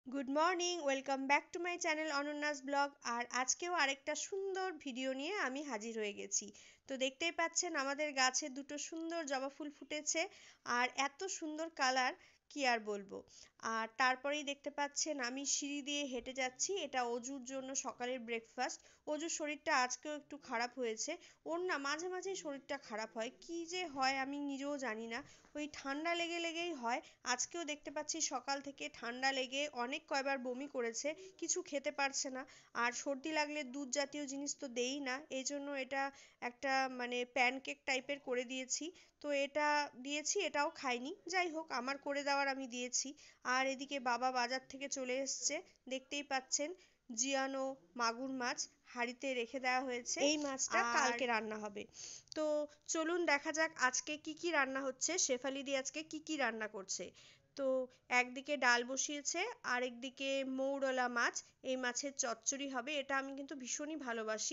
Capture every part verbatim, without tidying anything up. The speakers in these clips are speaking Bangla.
Good morning, welcome back to my channel Ananya's blog. আর আজকেও আরেকটা সুন্দর ভিডিও নিয়ে আমি হাজির হয়ে গেছি। তো দেখতেই পাচ্ছেন আমাদের গাছে দুটো সুন্দর জবা ফুল ফুটেছে, আর এত সুন্দর কালার কি আর বলবো। আর তারপরেই দেখতে পাচ্ছেন আমি সিঁড়ি দিয়ে হেঁটে যাচ্ছি, এটা অজুর জন্য সকালের ব্রেকফাস্ট। অজুর শরীরটা আজকেও একটু খারাপ হয়েছে। ওর না মাঝে মাঝেই শরীরটা খারাপ হয়, কি যে হয় আমি নিজেও জানি না। ওই ঠান্ডা লেগে লেগেই হয়। আজকেও দেখতে পাচ্ছি সকাল থেকে ঠান্ডা লেগে অনেক কয়বার বমি করেছে, কিছু খেতে পারছে না। আর সর্দি লাগলে দুধ জাতীয় জিনিস তো দেই না, এই জন্য এটা একটা মানে প্যানকেক টাইপের করে দিয়েছি। তো এটা দিয়েছি, এটাও খাইনি, যাই হোক আমার করে দেওয়ার আমি দিয়েছি। আর এদিকে বাবা বাজার থেকে চলে এসছে, দেখতেই পাচ্ছেন জিয়ানো মাগুর মাছ হাঁড়িতে রেখে দেওয়া হয়েছে, এই মাছটা কালকে রান্না হবে। তো চলুন দেখা যাক আজকে কি কি রান্না হচ্ছে, শেফালি দি আজকে কি কি রান্না করছে। তো একদিকে ডাল বসিয়েছে, আর একদিকে মৌরলা মাছ, এই মাছের চচ্চড়ি হবে, এটা আমি কিন্তু ভীষণই ভালোবাসি।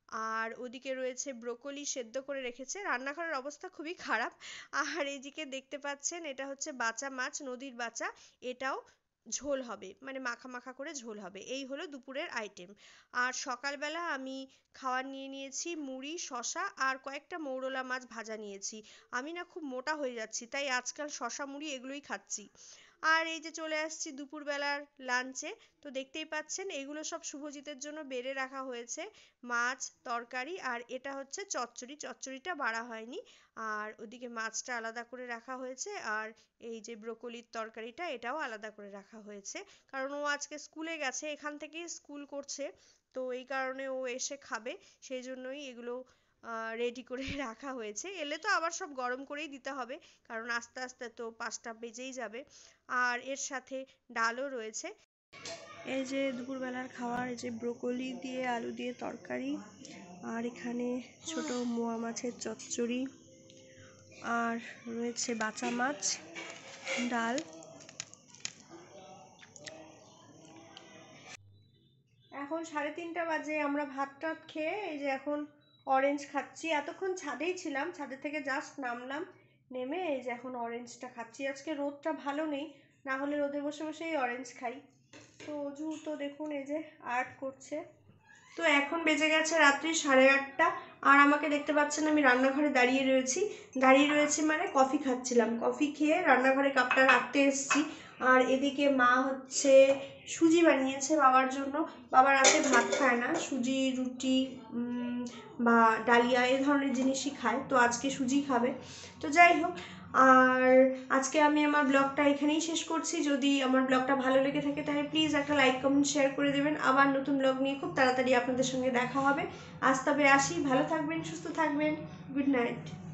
আর ওদিকে রয়েছে ব্রোকলি সেদ্ধ করে রেখেছে, রান্নাঘরের অবস্থা খুবই খারাপ। আর এইদিকে দেখতে পাচ্ছেন এটা হচ্ছে বাচা মাছ, নদীর বাচা, এটাও ঝোল হবে, মানে মাখা মাখা করে ঝোল হবে। এই হলো দুপুরের আইটেম। আর সকালবেলা আমি খাবার নিয়ে নিয়েছি মুড়ি, শশা আর কয়েকটা মৌরলা মাছ ভাজা নিয়েছি। আমি না খুব মোটা হয়ে যাচ্ছি, তাই আজকাল শশা মুড়ি এগুলোই খাচ্ছি। আর এই যে চলে আসছি দুপুরবেলার লাঞ্চে। তো দেখতেই পাচ্ছেন এগুলো সব শুভজিতের জন্য বেড়ে রাখা হয়েছে, মাছ তরকারি, আর এটা হচ্ছে চচ্চড়ি, চচ্চড়িটা বাড়া হয়নি। আর ওদিকে মাছটা আলাদা করে রাখা হয়েছে, আর এই যে ব্রোকলির তরকারিটা এটাও আলাদা করে রাখা হয়েছে, কারণ ও আজকে স্কুলে গেছে, এখান থেকেই স্কুল করছে। তো এই কারণে ও এসে খাবে, সেই জন্যই এগুলো রেডি করে রাখা হয়েছে। এলে তো আবার সব গরম করেই দিতে হবে, কারণ আস্তে আস্তে তো পাঁচটা বেজেই যাবে। আর এর সাথে ডালও রয়েছে। এই যে দুপুরবেলার খাবার, এই যে ব্রোকলি দিয়ে আলু দিয়ে তরকারি, আর এখানে ছোট মোয়া মাছের চচ্চড়ি, আর রয়েছে বাচা মাছ, ডাল। এখন সাড়ে তিনটা বাজে, আমরা ভাত টাত খেয়ে এই যে এখন অরেঞ্জ খাচ্ছি। এতক্ষণ ছাদেই ছিলাম, ছাদের থেকে জাস্ট নামলাম, নেমে এই যে এখন অরেঞ্জটা খাচ্ছি। আজকে রোদটা ভালো নেই, না হলে রোদে বসে বসেই অরেঞ্জ খাই। তো অজু তো দেখুন এই যে আর্ট করছে। তো এখন বেজে গেছে রাত্রি সাড়ে আটটা, আর আমাকে দেখতে পাচ্ছেন আমি রান্নাঘরে দাঁড়িয়ে রয়েছি। দাঁড়িয়ে রয়েছি মানে কফি খাচ্ছিলাম, কফি খেয়ে রান্নাঘরে কাপটা রাখতে এসেছি। আর এদিকে মা হচ্ছে সুজি বানিয়েছে বাবার জন্য। বাবা রাতে ভাত খায় না, সুজি রুটি বা ডালিয়া এ ধরনের জিনিসই খায়, তো আজকে সুজি খাবে। তো যাই হোক, আর আজকে আমি আমার ব্লগটা এখানেই শেষ করছি। যদি আমার ব্লগটা ভালো লেগে থাকে তাহলে প্লিজ একটা লাইক কমেন্ট শেয়ার করে দেবেন। আবার নতুন ব্লগ নিয়ে খুব তাড়াতাড়ি আপনাদের সঙ্গে দেখা হবে। আজ তবে আসি, ভালো থাকবেন, সুস্থ থাকবেন, গুড নাইট।